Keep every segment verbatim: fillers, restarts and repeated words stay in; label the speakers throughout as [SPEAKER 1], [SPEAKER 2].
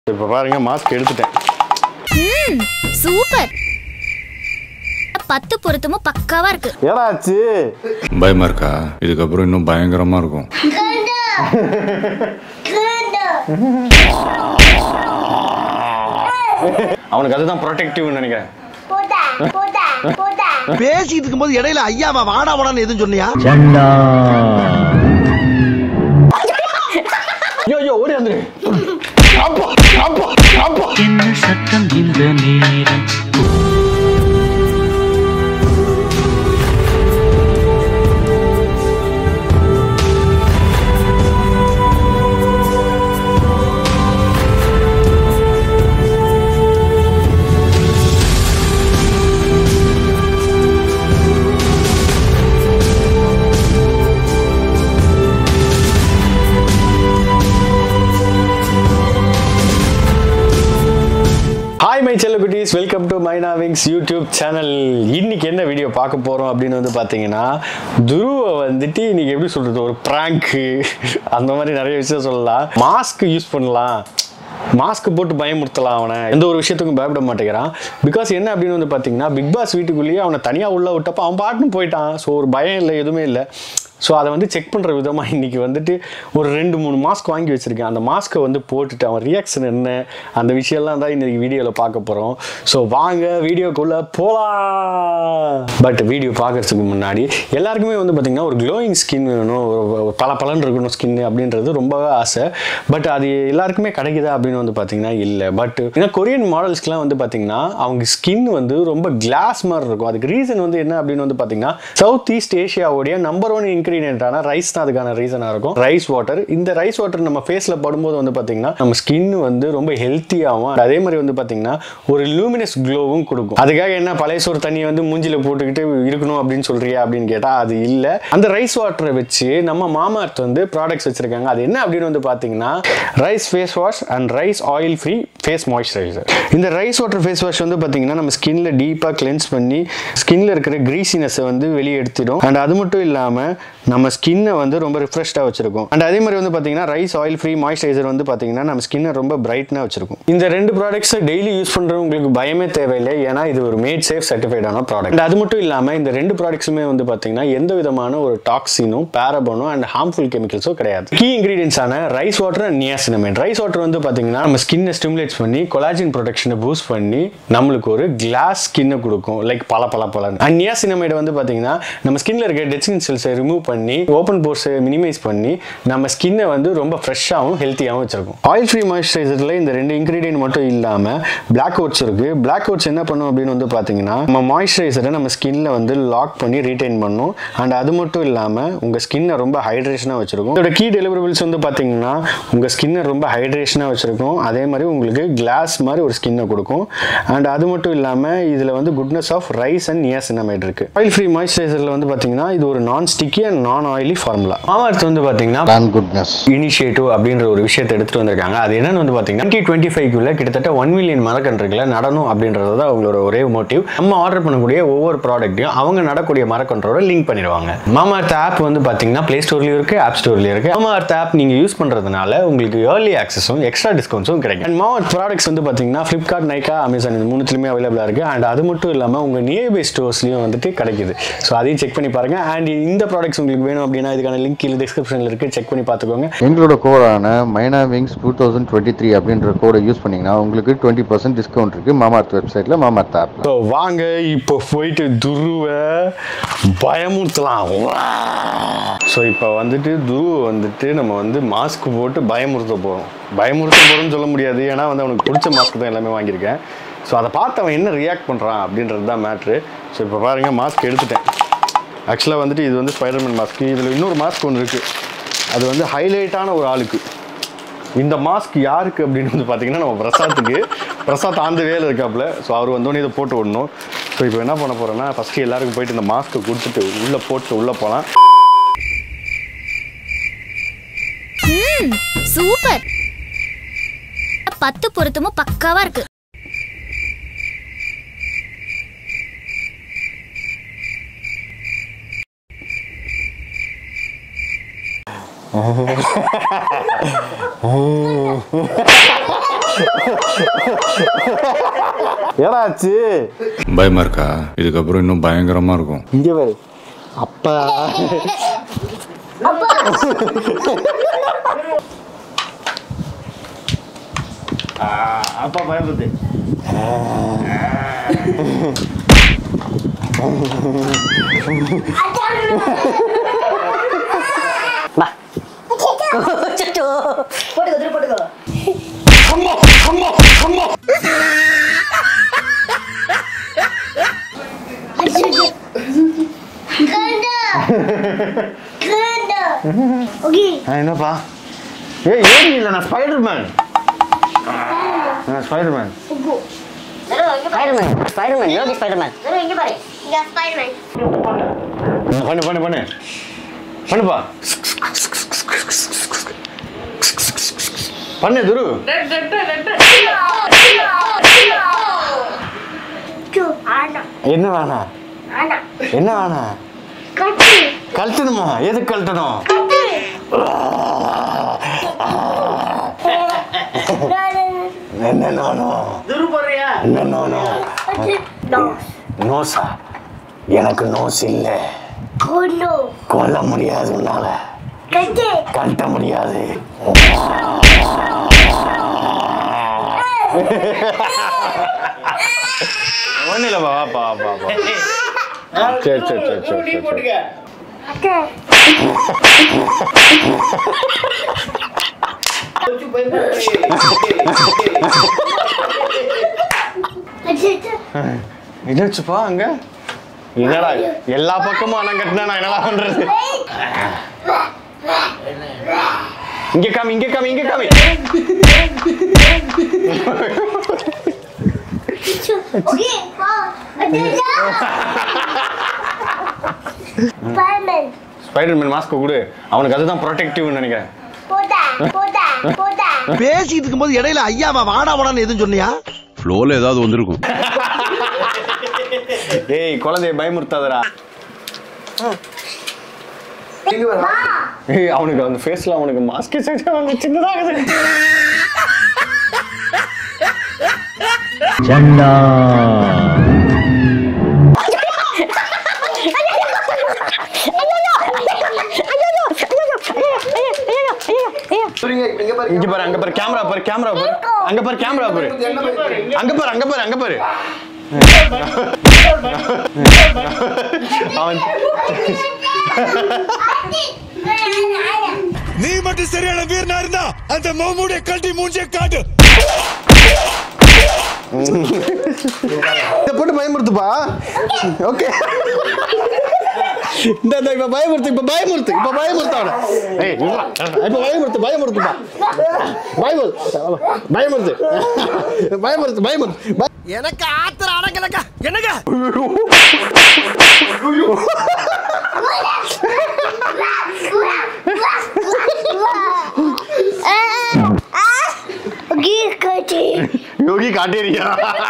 [SPEAKER 1] இப்ப பாருங்க மாஸ்க் எடுத்துட்டேன்.
[SPEAKER 2] ம் சூப்பர். பத்து பொருத்தமும் பக்காவா இருக்கு.
[SPEAKER 1] ஏடாச்சு
[SPEAKER 3] பயமா இருக்கா? இதுக்கு அப்புறம் இன்னும் பயங்கரமா இருக்கும்.
[SPEAKER 1] அவனுக்கு அதுதான் ப்ரொடெக்டிவ்னு நினைக்கிறேன்.
[SPEAKER 4] பேசிட்டு இருக்கும்போது இடையில ஐயாவா வாடா வாடான்னு எதுவும் சொன்னியா?
[SPEAKER 1] ஐயோ ஐயோ ஓடி வந்துரு. அப்பா அப்பா அப்பா
[SPEAKER 5] என்ன சத்தம் இந்த நேரம்?
[SPEAKER 1] ஹாய் மை செல்ல குட்டீஸ், வெல்கம் டு மைனாவிங்ஸ் யூடியூப் சேனல். இன்னைக்கு என்ன வீடியோ பார்க்க போகிறோம் அப்படின்னு வந்து பார்த்தீங்கன்னா, துருவை வந்துட்டு இன்னைக்கு எப்படி சொல்கிறது, ஒரு ப்ராங்க்கு அந்த மாதிரி நிறைய விஷயம் சொல்லலாம். மாஸ்க் யூஸ் பண்ணலாம், மாஸ்க் போட்டு பயமுறுத்தலாம். அவனை எந்த ஒரு விஷயத்துக்கும் பயப்பட மாட்டேங்கிறான். பிகாஸ் என்ன அப்படின்னு வந்து பார்த்தீங்கன்னா, பிக் பாஸ் வீட்டுக்குள்ளேயே அவனை தனியாக உள்ள விட்டப்போ அவன் பாட்டுன்னு போயிட்டான். ஸோ ஒரு பயம் இல்லை, எதுவுமே இல்லை. ஸோ அதை வந்து செக் பண்ணுற விதமாக இன்றைக்கி வந்துட்டு ஒரு ரெண்டு மூணு மாஸ்க் வாங்கி வச்சுருக்கேன். அந்த மாஸ்க்கை வந்து போட்டுட்டு அவன் ரியாக்ஷன் என்ன, அந்த விஷயம்லாம் தான் இன்றைக்கி வீடியோவில் பார்க்க போகிறோம். ஸோ வாங்க வீடியோக்குள்ளே போகலாம். பட் வீடியோ பார்க்குறதுக்கு முன்னாடி எல்லாருக்குமே வந்து பார்த்திங்கன்னா ஒரு க்ளோயிங் ஸ்கின் வேணும், ஒரு பல பலன் இருக்கணும் ஸ்கின் அப்படின்றது ரொம்பவே ஆசை. பட் அது எல்லாருக்குமே கிடைக்குதா அப்படின்னு வந்து பார்த்திங்கன்னா இல்லை. பட் ஏன்னா கொரியன் மாடல்ஸ்க்குலாம் வந்து பார்த்திங்கன்னா அவங்க ஸ்கின் வந்து ரொம்ப கிளாஸ் மாதிரி இருக்கும். அதுக்கு ரீசன் வந்து என்ன அப்படின்னு வந்து பார்த்திங்கன்னா, சவுத் ஈஸ்ட் ஏஷியாவுடைய நம்பர் ஒன் இன்க்ரீடியன்ட் ரைஸ் தான் அதுக்கான ரீசனா இருக்கும். Rice water. இந்த ரைஸ் வாட்டர் நம்ம ஃபேஸ்ல படும்போது வந்து பாத்தீங்கன்னா நம்ம ஸ்கின் வந்து ரொம்ப ஹெல்த்தியாகவும், அதே மாதிரி வந்து பாத்தீங்கன்னா ஒரு லூமினஸ் க்ளோவும் கொடுக்கும். அதுக்காக என்ன பழைய சோறு தண்ணியை வந்து மூஞ்சில போட்டுக்கிட்டு இருக்கணும் அப்படின்னு சொல்றியா அப்படின்னு கேட்டா அது இல்ல. அந்த ரைஸ் வாட்டரை வச்சு நம்ம மாமாஅர்த் வந்து ப்ராடக்ட்ஸ் வச்சிருக்காங்க. அது என்ன அப்படின்னு வந்து பாத்தீங்கன்னா rice face wash and rice oil free face moisturiser. இந்த ரைஸ் வாட்டர் ஃபேஸ் வாஷ் வந்து பாத்தீங்கன்னா நம்ம ஸ்கின்ல டீப்பா கிளென்ஸ் பண்ணி ஸ்கின்ல இருக்கிற கிரீசினஸை வந்து வெளியே எடுத்துடும். அண்ட் அது மட்டும் இல்லாம நம்ம ஸ்கின்னை வந்து ரொம்ப ரிஃப்ரெஷ்டாக வச்சிருக்கும். அண்ட் அதே மாதிரி வந்து பார்த்தீங்கன்னா ரைஸ் ஆயில் ஃப்ரீ மாய்ஸ்சரைசர் வந்து பார்த்தீங்கன்னா நம்ம ஸ்கின்னை ரொம்ப பிரைட்னாக வச்சிருக்கும். இந்த ரெண்டு ப்ராடக்ட்ஸை டெய்லி யூஸ் பண்ணுறது உங்களுக்கு பயமே தேவையில்லை, ஏன்னா இது ஒரு மேட் சேஃப் சர்டிஃபைடான ப்ராடக்ட். அண்ட் அது மட்டும் இல்லாமல் இந்த ரெண்டு ப்ராடக்ட்ஸுமே வந்து பார்த்தீங்கன்னா எந்த விதமான ஒரு டாக்ஸினும் பேரபனும் அண்ட் ஹார்ம்ஃபுல் கெமிக்கல்ஸும் கிடையாது. கீ இன்கிரீடியன்ஸான rice water and niacinamide. Rice water வந்து பார்த்தீங்கன்னா நம்ம ஸ்கின்னை ஸ்டிமுலேட் பண்ணி கொலாஜின் ப்ரொடக்ஷனை பூஸ்ட் பண்ணி நம்மளுக்கு ஒரு கிளாஸ் ஸ்கின்னை கொடுக்கும், லைக் பல பல பலன். அண்ட் நியாசினமைட் வந்து பார்த்தீங்கன்னா நம்ம ஸ்கின்ல இருக்க டெட் ஸ்கின் செல்ஸை ரிமூவ் பண்ணி ஓப்பன் போர்ஸை மினிமைஸ் பண்ணி நம்ம ஸ்கின்னை வந்து ரொம்ப ஃப்ரெஷ்ஷாகவும் ஹெல்த்தியாகவும் வச்சிருக்கும். ஆயில் ஃப்ரீ மாய்ஸ்சரைசரில் இந்த ரெண்டு இன்கிரீடியன்ட் மட்டும் இல்லாமல் பிளாக் ஓட்ஸ் இருக்கு. பிளாக் ஓட்ஸ் என்ன பண்ணும் அப்படின்னு வந்து பார்த்தீங்கன்னா நம்ம மாய்ஸ்சரைசரை நம்ம ஸ்கின்ல வந்து லாக் பண்ணி ரீடைன் பண்ணும். அண்ட் அது மட்டும் இல்லாமல் உங்கள் ஸ்கின்னை ரொம்ப ஹைட்ரேஷனாக வச்சிருக்கும். இதோட கீ டெலிவரபிள்ஸ் வந்து பார்த்தீங்கன்னா உங்கள் ஸ்கின்னை ரொம்ப ஹைட்ரேஷனாக வச்சிருக்கும். அதே மாதிரி உங்களுக்கு கிளாஸ் மாதிரி ஒரு ஸ்கின்னை கொடுக்கும். அண்ட் அது மட்டும் இல்லாமல் இதில் வந்து goodness of rice and niacinamide இருக்கு. ஆயில் ஃப்ரீ மாய்ஸ்சரைசரில் வந்து பார்த்தீங்கன்னா இது ஒரு non sticky and non oily formula. Mamaearth வந்து பாத்தீங்கன்னா நான் குட்னஸ் இனிஷியேட்டிவ் அப்படின்ற ஒரு விஷயத்தை எடுத்துட்டு வந்திருக்காங்க. அது என்னன்னு வந்து பாத்தீங்கன்னா டுவெண்ட்டி டுவெண்ட்டி ஃபைவ் குள்ள கிட்டத்தட்ட ஒன் மில்லியன் மரக்கன்றுகளை நடணும் அப்படின்றது தான் அவங்களோட ஒரே மோட்டிவ். நம்ம ஆர்டர் பண்ணக்கூடிய ஒவ்வொரு ப்ராடக்ட்டையும் அவங்க நடக்கூடிய மரக்கன்றோட லிங்க் பண்ணிடுவாங்க. மாமாஅர்த் ஆப் வந்து பாத்தீங்கன்னா பிளே ஸ்டோர்லயும் இருக்கு, ஆப் ஸ்டோர்லயும் இருக்கு. மாமாஅர்த் ஆப் நீங்க யூஸ் பண்றதுனால உங்களுக்கு ஏர்லி ஆக்சஸும் எக்ஸ்ட்ரா டிஸ்கவுண்ட்ஸும் கிடைக்கும். அண்ட் மாமாஅர்த் ப்ராடக்ட்ஸ் வந்து பாத்தீங்கன்னா பிளிப்கார்ட், நைகா, அமேசான் இந்த மூணுத்துலயுமே அவைலபிளா இருக்கு. அண்ட் அது மட்டும் இல்லாம உங்க நியர்பை ஸ்டோர்ஸ்லயும் வந்துட்டு கிடைக்குது. ஸோ அதையும் செக் பண்ணி பாருங்க. அண்ட் இந்த ப்ராடக்ட்ஸ் உங்களுக்கு வேணும் அப்படின்னா இதுக்கான லிங்க் கீழே டிஸ்கிரிப்ஷன்ல இருக்கு, செக் பண்ணி பார்த்துக்கோங்க.
[SPEAKER 6] எங்களோட கோடான மைனாவிங்ஸ் டூ தௌசண்ட் டுவெண்ட்டி த்ரீ அப்படின்ற கோடை யூஸ் பண்ணீங்கன்னா உங்களுக்கு டுவெண்ட்டி பர்சன்ட் டிஸ்கவுண்ட் இருக்கு மாமாஅர்த் வெப்சைட்ல, மாமாஅர்த் ஆப்.
[SPEAKER 1] ஸோ வாங்க இப்போ போயிட்டு துருவை பயமுறுத்தலாம். ஸோ இப்போ வந்துட்டு துருவை வந்துட்டு நம்ம வந்து மாஸ்க் போட்டு பயமுறுத்த போகிறோம். பயமுறுத்த போகிறோம்னு சொல்ல முடியாது, ஏன்னா வந்து அவனுக்கு பிடிச்ச மாஸ்க் தான் எல்லாமே வாங்கியிருக்கேன். ஸோ அதை பார்த்து அவன் என்ன ரியாக்ட் பண்ணுறான் அப்படின்றது தான் மேட்ரு. ஸோ இப்போ பாருங்கள் மாஸ்க் எடுத்துட்டேன். ஆக்சுவலாக வந்துட்டு இது வந்து ஸ்பைடர்மேன் மாஸ்க்கு. இதில் இன்னொரு மாஸ்க் ஒன்று இருக்குது, அது வந்து ஹைலைட்டான ஒரு ஆளுக்கு. இந்த மாஸ்க் யாருக்கு அப்படின்னு வந்து பார்த்தீங்கன்னா நம்ம பிரசாத்துக்கு. பிரசாத் ஆந்த வேலை இருக்காப்புல. ஸோ அவர் வந்தோடனே இதை போட்டு விடணும். ஸோ இப்போ என்ன பண்ண போகிறேன்னா ஃபஸ்ட்டு எல்லாருக்கும் போயிட்டு இந்த மாஸ்க்கை கொடுத்துட்டு உள்ளே போட்டு உள்ளே போகலாம்.
[SPEAKER 2] சூப்பர். பத்து பொருத்தமும் பக்காவா இருக்கு.
[SPEAKER 1] ஏடாச்சு
[SPEAKER 3] பயமா இருக்கா? இதுக்கப்புறம் இன்னும் பயங்கரமா இருக்கும்.
[SPEAKER 1] இங்க பாரு அப்பா அப்பா பயப்படுது.
[SPEAKER 7] போட்டுக்கோ
[SPEAKER 1] என்னப்பா ஏய் ஏறி இல்ல நான் ஸ்பைடர்மேன் நான் Spiderman
[SPEAKER 7] Spiderman Spiderman Yogi Spiderman இங்க பாரு இங்க ஸ்பைடர்மேன்
[SPEAKER 1] பண்ணு பண்ணு பண்ணு பண்ணுப்பா பண்ணு துரு என்ன வேணா என்ன வேணா கழட்டணுமா எதுக்கு கழட்டணும் என்ன நானும் என்ன நானும் நோசா எனக்கு நோஸ் இல்ல கொல்ல முடியாது உன்னால கழட்ட முடியாது ஒன்னும் இல்ல பாப்பா பாப்பா சரி சரி சரி சரி என்னாச்சுப்பா அங்க என்னடா எல்லா பக்கமும் அணை கட்டினா நான் என்னடா பண்றது இங்க காமி இங்க காமி இங்க காமி ஸ்பைடர்மேன் மாஸ்க் கொடு அவனுக்கு அதுதான் ப்ரொடெக்டிவ்னு நினைக்கிறேன்
[SPEAKER 4] பேசிட்டு இருக்கும்போது இடையில ஐயாவா வாடா வாடான்னு எதுவும் சொன்னியா?
[SPEAKER 3] ஃப்ளோல ஏதாவது வந்திருக்கும்.
[SPEAKER 1] ஏய் குழந்தைய பயமுறுத்தாதடா. ஏய் அவனுக்கு அந்த ஃபேஸ்ல அவனுக்கு மாஸ்க் செஞ்சா வந்து சின்னதாகுது.
[SPEAKER 5] சண்டா
[SPEAKER 1] இங்க பாரு அங்க பாரு கேமரா பாரு கேமரா பாரு அங்க பாரு கேமரா பாரு அங்க பாரு அங்க பாரு அங்க பாரு
[SPEAKER 8] நீ மட்டும் சரியான வீரனா இருந்தா அந்த மாமுடைய கட்டி மூஞ்சே காட்டு.
[SPEAKER 1] இத போட்டு பயமுறுத்துப்பா. ஓகே இந்த இந்த இப்ப பயமுறுத்து இப்ப பயமுறுத்து இப்ப பயமுறுத்தாவன. ஏய் இப்ப பயமுறுத்து பயமுறுத்துப்பா. பயமுறுத்து பயமுறுத்து பயமுறுத்து பயமுறுத்து.
[SPEAKER 4] எனக்கு ஆத்திர அடக்கலக்கா என்னங்க
[SPEAKER 1] யோகி காட்டேரியா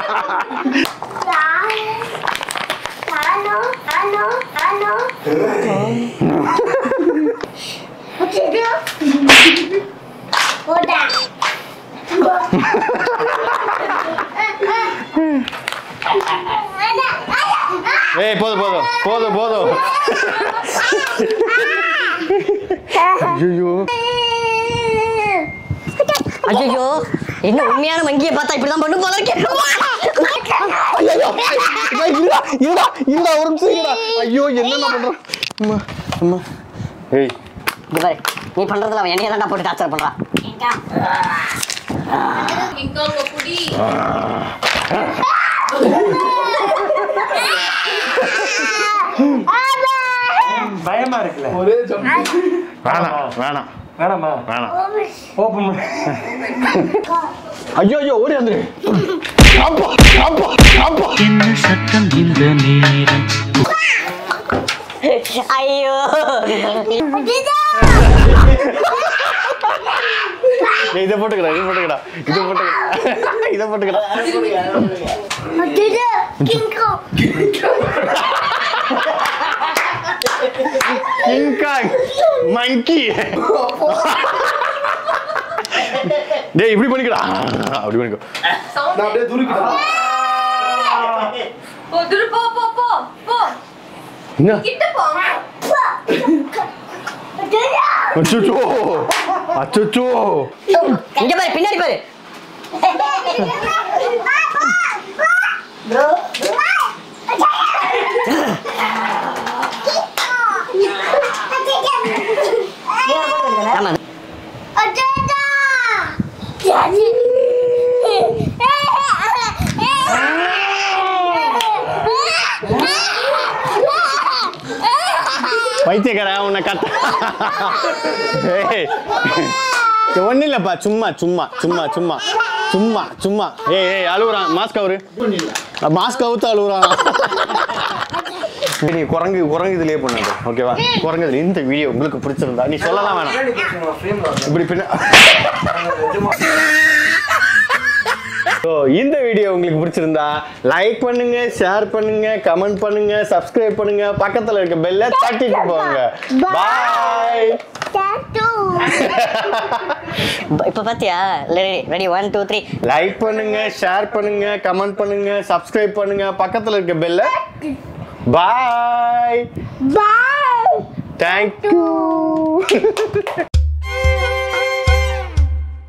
[SPEAKER 1] ஏய் போதும் போதும் போதும் போதும். ஐயோ
[SPEAKER 7] ஐயோ என்ன உண்மையான மங்கியை பார்த்தா இப்படிதான் பண்ணு போல இருக்கு.
[SPEAKER 1] இருடா இருடா ஒரு நிமிஷம் இருடா. ஐயோ என்ன பண்றோம் அம்மா அம்மா. ஏய்
[SPEAKER 7] இது பாரு நீ பண்றதுல அவன் என்னைய தான்டா போட்டு டார்ச்சர் பண்றான்.
[SPEAKER 1] பயமா இருக்குல்ல வேணாம் வேணாம் வேணாமா வேணாம் ஓபன் ஐயோ ஐயோ ஓடி வந்துரு.
[SPEAKER 5] என்ன சத்தம் இந்த நேரம்?
[SPEAKER 7] ஐயோ
[SPEAKER 1] இதை போட்டுக்கடா இதை போட்டுக்கடா இதை போட்டுக்கடா இதை போட்டுக்கடா. King Kong monkey டேய் இப்படி பண்ணிக்கடா அப்படி பண்ணிக்கோ
[SPEAKER 4] நான் அப்படியே தூரிக்கிட்டேன்
[SPEAKER 9] போ துரு போ போ போ போ
[SPEAKER 1] என்ன
[SPEAKER 9] கிட்ட போ
[SPEAKER 1] அச்சச்சோ அச்சச்சோ
[SPEAKER 7] இங்க பாரு பின்னாடி பாரு ப்ரோ ஆமா
[SPEAKER 1] பைத்தியக்கார உன்னை கத்த ஒன்னும் இல்லப்பா சும்மா சும்மா சும்மா சும்மா சும்மா சும்மா ஏய் ஏய் அழுகுறான் மாஸ்க் அவரு மாஸ்க் அவுத்து அழுகுறான் நீ குரங்கு குரங்கு இதுலயே பண்ணாது ஓகேவா குரங்கு இதுல இந்த வீடியோ உங்களுக்கு பிடிச்சிருந்தா நீ சொல்லலாம் வேணாம் இப்படி பின்ன ஸோ இந்த வீடியோ உங்களுக்கு பிடிச்சிருந்தா லைக் பண்ணுங்க ஷேர் பண்ணுங்க கமெண்ட் பண்ணுங்க சப்ஸ்கிரைப் பண்ணுங்க பக்கத்துல இருக்க பெல்ல தட்டிட்டு போங்க பாய்
[SPEAKER 7] இப்ப பாத்தியா ready one two three
[SPEAKER 1] like பண்ணுங்க ஷேர் பண்ணுங்க கமெண்ட் பண்ணுங்க சப்ஸ்கிரைப் பண்ணுங்க பக்கத்துல இருக்க பெல்ல பாய் பாய் தேங்க்யூ